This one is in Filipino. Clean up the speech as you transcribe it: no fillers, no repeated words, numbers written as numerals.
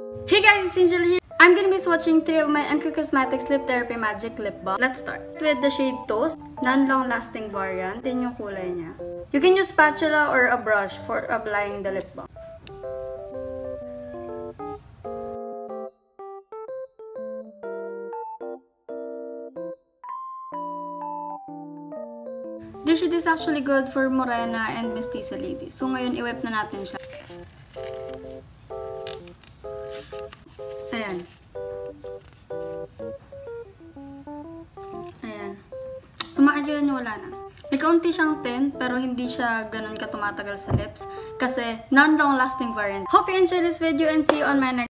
Hey guys, it's Angel here. I'm gonna be swatching 3 of my MQ Cosmetics Lip Therapy Magic Lip Balm. Let's start with the shade Toast, non-long-lasting variant. Ito yung kulay niya. You can use spatula or a brush for applying the lip balm. This shade is actually good for morena and mestiza ladies. So ngayon, i-wipe na natin siya. Ayan. Ayan. So makikita nyo wala na. May kaunti siyang tint, pero hindi siya ganun ka tumatagal sa lips. Kasi non-long lasting variant. Hope you enjoyed this video and see you on my next